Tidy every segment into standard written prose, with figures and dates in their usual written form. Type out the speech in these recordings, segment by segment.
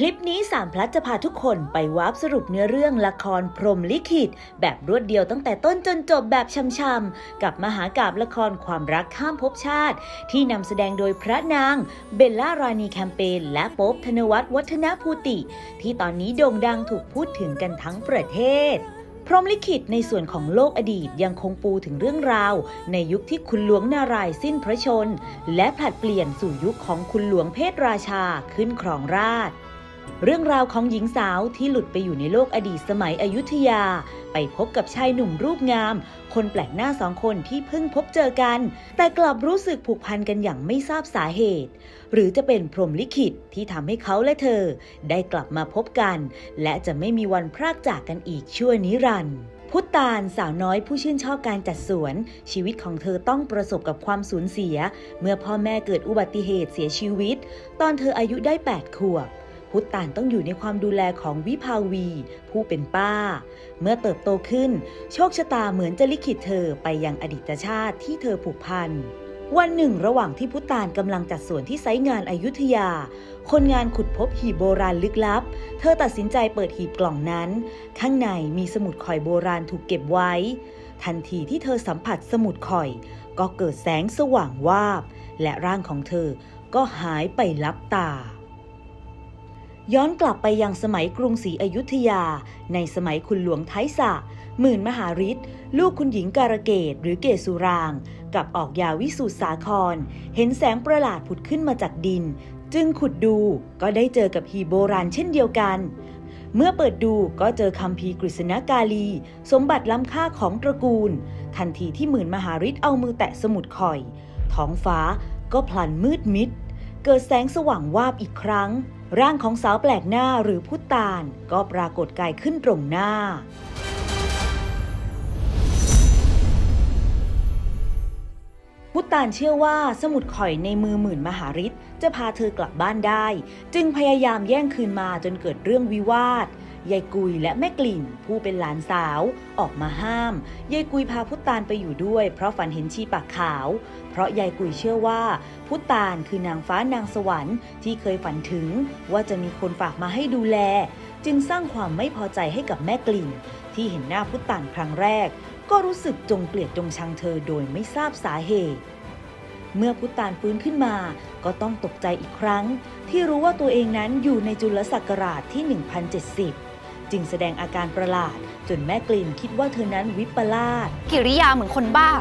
ลิปนี้3 พลัสจะพาทุกคนไปวาร์ปสรุปเนื้อเรื่องละครพรหมลิขิตแบบรวดเดียวตั้งแต่ต้นจนจบแบบช่ำๆกับมหากาพย์ละครความรักข้ามภพชาติที่นำแสดงโดยพระนางเบลล่ารานีแคมเปญและโป๊ปธนวัฒน์วัฒนภูติที่ตอนนี้โด่งดังถูกพูดถึงกันทั้งประเทศพรหมลิขิตในส่วนของโลกอดีตยังคงปูถึงเรื่องราวในยุคที่คุณหลวงนารายณ์สิ้นพระชนม์และผลัดเปลี่ยนสู่ยุคของคุณหลวงเพศราชาขึ้นครองราชย์เรื่องราวของหญิงสาวที่หลุดไปอยู่ในโลกอดีตสมัยอยุธยาไปพบกับชายหนุ่มรูปงามคนแปลกหน้า2 คนที่เพิ่งพบเจอกันแต่กลับรู้สึกผูกพันกันอย่างไม่ทราบสาเหตุหรือจะเป็นพรหมลิขิตที่ทำให้เขาและเธอได้กลับมาพบกันและจะไม่มีวันพรากจากกันอีกชั่วนิรันดร์พุตานสาวน้อยผู้ชื่นชอบการจัดสวนชีวิตของเธอต้องประสบกับความสูญเสียเมื่อพ่อแม่เกิดอุบัติเหตุเสียชีวิตตอนเธออายุได้8 ขวบพุตานต้องอยู่ในความดูแลของวิภาวีผู้เป็นป้าเมื่อเติบโตขึ้นโชคชะตาเหมือนจะลิขิตเธอไปยังอดีตชาติที่เธอผูกพันวันหนึ่งระหว่างที่พุตานกำลังจัดสวนที่ไซต์งานอยุธยาคนงานขุดพบหีบโบราณลึกลับเธอตัดสินใจเปิดหีบกล่องนั้นข้างในมีสมุดข่อยโบราณถูกเก็บไว้ทันทีที่เธอสัมผัสสมุดข่อยก็เกิดแสงสว่างวาบและร่างของเธอก็หายไปลับตาย้อนกลับไปยังสมัยกรุงศรีอยุธยาในสมัยคุณหลวงไทยสะหมื่นมหาฤทธิ์ลูกคุณหญิงการเกตหรือเกสุรางกับออกยาวิสูตรสาครเห็นแสงประหลาดผุดขึ้นมาจากดินจึงขุดดูก็ได้เจอกับหีบโบราณเช่นเดียวกันเมื่อเปิดดูก็เจอคัมภีร์กฤษณกาลีสมบัติล้ำค่าของตระกูลทันทีที่หมื่นมหาฤทธิ์เอามือแตะสมุดข่อยท้องฟ้าก็พลันมืดมิดเกิดแสงสว่างวาบอีกครั้งร่างของสาวแปลกหน้าหรือพุตานก็ปรากฏกายขึ้นตรงหน้าพุตานเชื่อว่าสมุดข่อยในมือหมื่นมหาฤทธิ์จะพาเธอกลับบ้านได้จึงพยายามแย่งคืนมาจนเกิดเรื่องวิวาทยายกุยและแม่กลิ่นผู้เป็นหลานสาวออกมาห้ามยายกุยพาพุตานไปอยู่ด้วยเพราะฝันเห็นชีปากขาวเพราะยายกุยเชื่อว่าพุตานคือนางฟ้านางสวรรค์ที่เคยฝันถึงว่าจะมีคนฝากมาให้ดูแลจึงสร้างความไม่พอใจให้กับแม่กลิ่นที่เห็นหน้าพุตานครั้งแรกก็รู้สึกจงเกลียดจงชังเธอโดยไม่ทราบสาเหตุเมื่อพุตานฟื้นขึ้นมาก็ต้องตกใจอีกครั้งที่รู้ว่าตัวเองนั้นอยู่ในจุลศักราชที่ 1070 จึงแสดงอาการประหลาดจนแม่กลิ่นคิดว่าเธอนั้นวิปลาสกิริยาเหมือนคนบ้า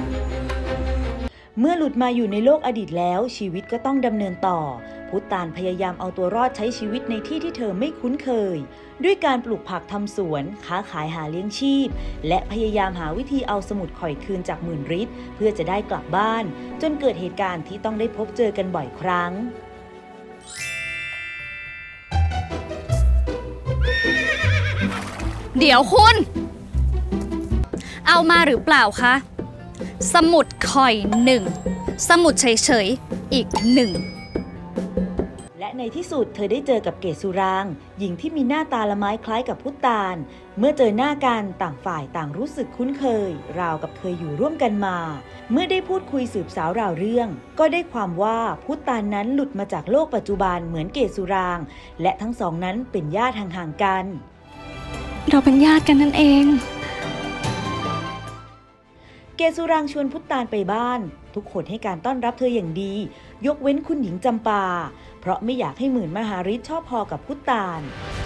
เมื่อหลุดมาอยู่ในโลกอดีตแล้วชีวิตก็ต้องดำเนินต่อพุตานพยายามเอาตัวรอดใช้ชีวิตในที่ที่เธอไม่คุ้นเคยด้วยการปลูกผักทำสวนค้าขายหาเลี้ยงชีพและพยายามหาวิธีเอาสมุดข่อยคืนจากหมื่นฤทธิ์เพื่อจะได้กลับบ้านจนเกิดเหตุการณ์ที่ต้องได้พบเจอกันบ่อยครั้งเดี๋ยวคุณเอามาหรือเปล่าคะสมุดข่อย1สมุดเฉยๆอีก1 และในที่สุดเธอได้เจอกับเกสุรางหญิงที่มีหน้าตาละไม้คล้ายกับพุตานเมื่อเจอหน้ากันต่างฝ่ายต่างรู้สึกคุ้นเคยราวกับเคยอยู่ร่วมกันมาเมื่อได้พูดคุยสืบสาวราวเรื่องก็ได้ความว่าพุตานนั้นหลุดมาจากโลกปัจจุบันเหมือนเกสุรางและทั้งสองนั้นเป็นญาติห่างๆกันเราเป็นญาติกันนั่นเองเกสุรางชวนพุตานไปบ้านทุกคนให้การต้อนรับเธออย่างดียกเว้นคุณหญิงจำปาเพราะไม่อยากให้หมื่นมหาฤทธิ์ชอบพอกับพุตาน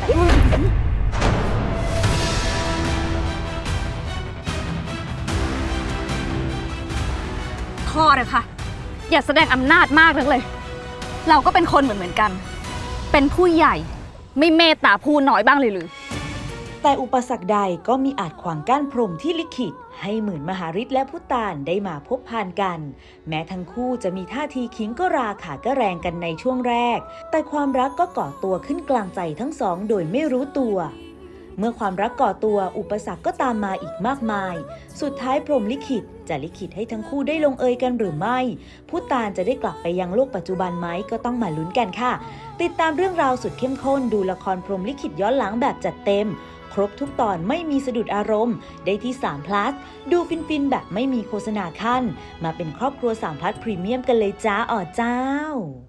พอเลยค่ะอย่าแสดงอำนาจมากนักเลยเราก็เป็นคนเหมือนกันเป็นผู้ใหญ่ไม่เมตตาผู้น้อยบ้างเลยหรือแต่อุปสรรคใดก็มีอาจขวางกั้นพรหมที่ลิขิตให้หมื่นมหาฤทธิ์และพุตานได้มาพบพานกันแม้ทั้งคู่จะมีท่าทีขิงก็ราขาก็แรงกันในช่วงแรกแต่ความรักก็ก่อตัวขึ้นกลางใจทั้งสองโดยไม่รู้ตัวเมื่อความรักก่อตัวอุปสรรคก็ตามมาอีกมากมายสุดท้ายพรหมลิขิตจะลิขิตให้ทั้งคู่ได้ลงเอยกันหรือไม่พุตานจะได้กลับไปยังโลกปัจจุบันไหมก็ต้องมาลุ้นกันค่ะติดตามเรื่องราวสุดเข้มข้นดูละครพรหมลิขิตย้อนหลังแบบจัดเต็มครบทุกตอนไม่มีสะดุดอารมณ์ได้ที่3 plus ดูฟินๆแบบไม่มีโฆษณาขั้นมาเป็นครอบครัว3 plus พรีเมียมกันเลยจ้าอ๋อเจ้า